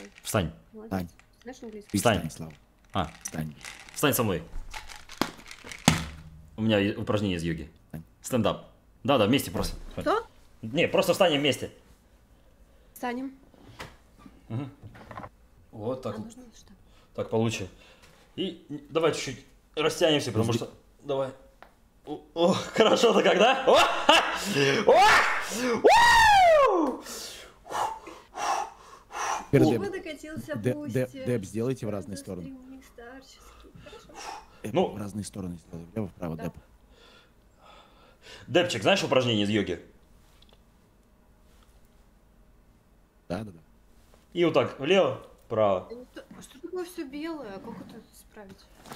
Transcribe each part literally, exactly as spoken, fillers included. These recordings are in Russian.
Встань. Встань. Знаешь английский? Встань. Слава. А, Встань. встань со мной. У меня упражнение из йоги. Стендап. Да-да, вместе просто. Что? Не, просто встанем вместе. Встанем. Угу. Вот так. А нужно что? Так получше. И давай чуть-чуть растянемся, потому что... Давай. О, о, хорошо-то когда? О! О! Дима докатился, Деп, деп сделайте в разные стороны. Ну, в разные стороны сделай. Влево, вправо, деп. Депчик, знаешь упражнение из йоги? Да, да, да. И вот так, влево, вправо. А что такое все белое? Как это исправить?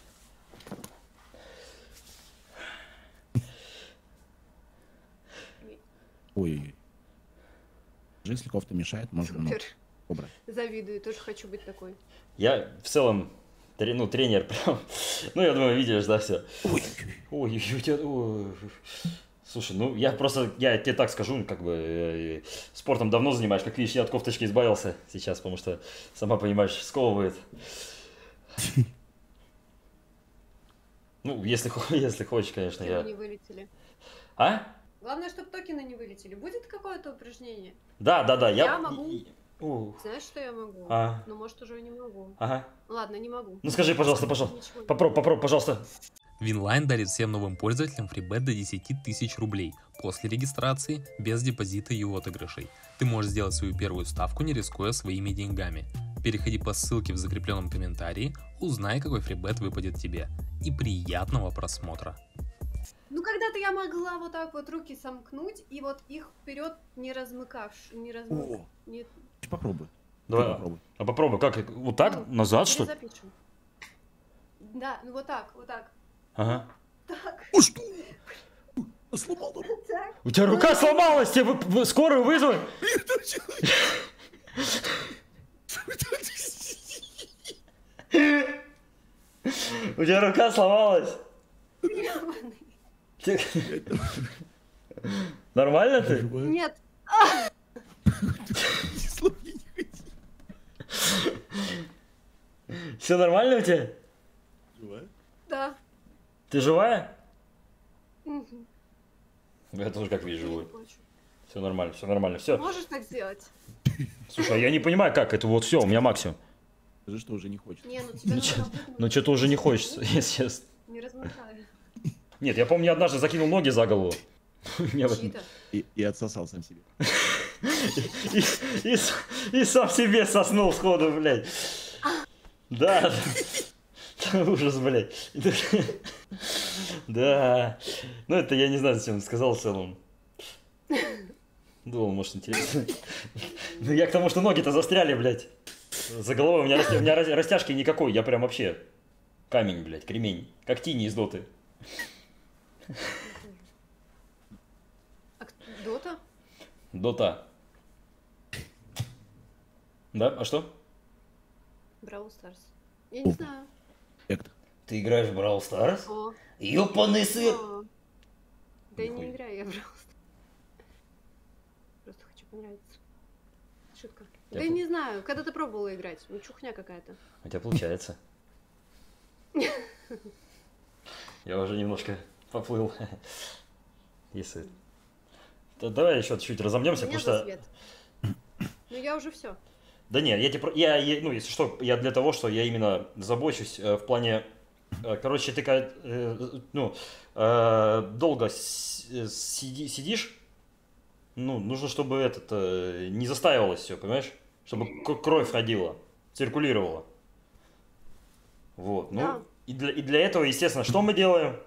Ой-ой-ой. Если кофта мешает, можно ну, убрать. Завидую, тоже хочу быть такой. Я в целом, ну, тренер прям. Ну, я думаю, видишь, да, все. Ой, ой, у тебя... Ой. Слушай, ну, я просто, я тебе так скажу, как бы, спортом давно занимаюсь. Как видишь, я от кофточки избавился сейчас, потому что, сама понимаешь, сковывает. Ну, если, если хочешь, конечно, я... не вылетели. А? Главное, чтобы токены не вылетели. Будет какое-то упражнение? Да, да, да. Я, я могу. Ух. Знаешь, что я могу? А. Ну, может, уже не могу. Ага. Ладно, не могу. Ну, скажи, пожалуйста, пожалуйста. Попробуй, попробуй, пожалуйста. Винлайн дарит всем новым пользователям фрибет до десяти тысяч рублей после регистрации, без депозита и отыгрышей. Ты можешь сделать свою первую ставку, не рискуя своими деньгами. Переходи по ссылке в закрепленном комментарии, узнай, какой фрибет выпадет тебе. И приятного просмотра. Ну, когда-то я могла вот так вот руки сомкнуть и вот их вперед не размыкавши, не размык... Нет. Попробуй. Давай. Попробуй. А попробуй, как? Вот так? Ну, назад, что ли? Запишем. Да, ну вот так, вот так. Ага. Так. О, что? Сломал руку. Так. У тебя рука сломалась, тебе вы, вы, скорую вызвали? У тебя рука сломалась? Нормально ты? Нет. Все нормально у тебя? Живая? Да. Ты живая? Угу. Я тоже как видишь живой. Все нормально, все нормально, все. Можешь так сделать? Слушай, а я не понимаю, как это вот все, у меня максимум. Скажи, что уже не хочется. Не, ну тебя надо... Ну что-то уже не хочется, если честно. Не размыкаю. Нет, я помню, однажды закинул ноги за голову. И, и отсосал сам себе. И, и, и сам себе соснул сходу, блядь. Да. Ужас, блядь. Да. Ну это я не знаю, зачем сказал в целом. Думал, может, интересно. Ну я к тому, что ноги-то застряли, блядь. За головой у меня, у меня растяжки никакой. Я прям вообще камень, блядь, кремень. Как Тини из Доты. А Дота? Дота. Да? А что? Brawl Stars. Я не знаю. Как-то. Ты играешь в Brawl Stars? О. Ёпаный сыр! О. Да я не играю, я в Brawl Stars. Просто хочу понравиться. Шутка. Да я не знаю, когда ты пробовала играть? Ну, чухня какая-то. У тебя получается. Я уже немножко поплыл. Если... Давай еще чуть-чуть разомнемся, потому что... Ну я уже все. Да нет, я, типа, я, я, ну, если что, я для того, что я именно забочусь э, в плане, э, короче, ты когда, э, ну, э, долго сиди, сидишь, ну, нужно, чтобы этот, э, не застаивалось все, понимаешь? Чтобы кровь ходила, циркулировала. Вот, ну, да. и, для, и для этого, естественно, что мы делаем?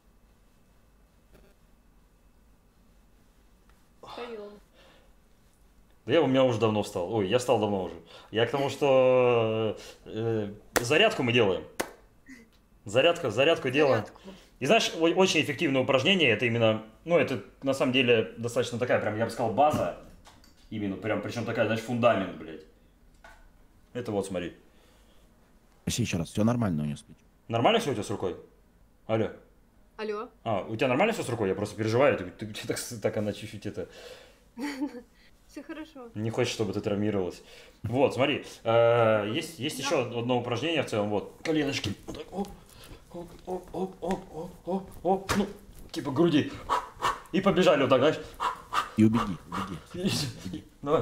Встаем. Да я у меня уже давно встал. Ой, я встал давно уже. Я к тому, что э, зарядку мы делаем. Зарядка, зарядку делаем. Зарядку. И знаешь, очень эффективное упражнение, это именно, ну, это на самом деле достаточно такая, прям, я бы сказал, база. Именно, прям, причем такая, знаешь, фундамент, блядь. Это вот, смотри. Спроси еще раз, все нормально у нее с плечом? Нормально все у тебя с рукой? Алло. Алло. А, у тебя нормально все с рукой? Я просто переживаю, ты, ты, так, так она чуть-чуть это... Все хорошо. Не хочет, чтобы ты травмировалась. Вот, смотри, э, есть, есть да. еще одно упражнение в целом, вот, коленочки, вот так, оп, оп, оп, оп, оп, оп, оп, оп, ну, типа груди, и побежали вот так, знаешь. И убеги, убеги. убеги. Давай.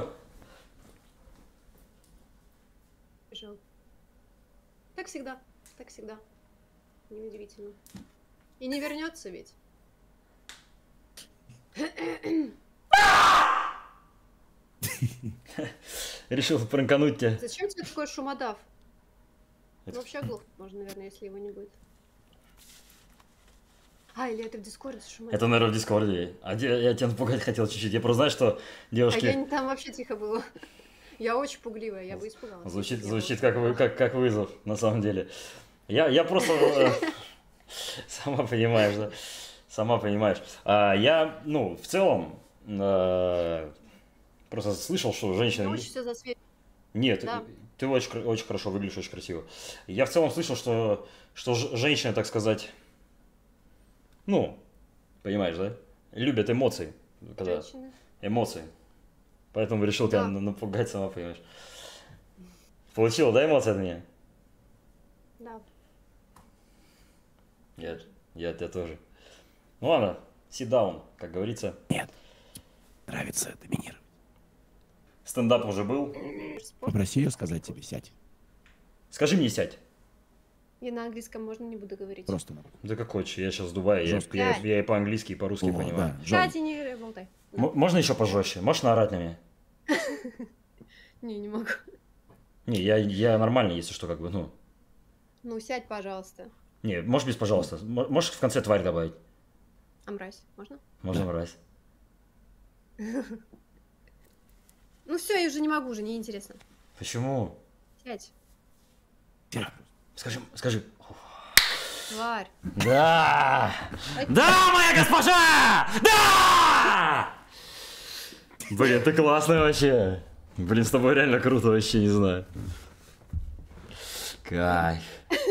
Бежал. Так всегда, так всегда. Неудивительно. И не вернется ведь. Решил пранкануть тебя. Зачем тебе такой шумодав? Это... Вообще оглохнуть можно, наверное, если его не будет. А, или это в Дискорде шумодав? Это, наверное, в Дискорде. А я тебя напугать хотел чуть-чуть. Я просто знаю, что девушки... А я там вообще тихо было. Я очень пугливая, я бы испугалась. Звучит, звучит как, вы, как, как вызов, на самом деле. Я, я просто... Сама понимаешь, да? Сама понимаешь. Я, ну, в целом... Просто слышал, что женщина... Очень все засвечено. Нет, да. ты очень, очень хорошо выглядишь, очень красиво. Я в целом слышал, что, что женщины, так сказать, ну, понимаешь, да? Любят эмоции. Когда... Женщины. Эмоции. Поэтому решил да. тебя напугать, сама понимаешь. Получила, да, эмоции от меня? Да. Я, я от тебя тоже. Ну ладно, sit down, как говорится. Нет, нравится доминировать. Стендап уже был. Попроси ее сказать тебе сядь. Скажи мне сядь. Я на английском можно не буду говорить. Просто на. Да какой че, я сейчас в Дубае, я, я, я и по-английски, и по-русски О, понимаю. Да, Кстати, не болтай. М- можно еще пожестче? Можешь наорать на меня? Не, не могу. Не, я, я нормально, если что, как бы, ну. Ну, сядь, пожалуйста. Не, можешь без пожалуйста. Можешь в конце тварь добавить? А мразь, можно? Можно мразь. Ну все, я уже не могу, уже неинтересно. Почему? Сядь. Скажи, скажи. Тварь. Да! Да, моя госпожа! Да! Блин, ты классная вообще. Блин, с тобой реально круто вообще, не знаю. Кайф.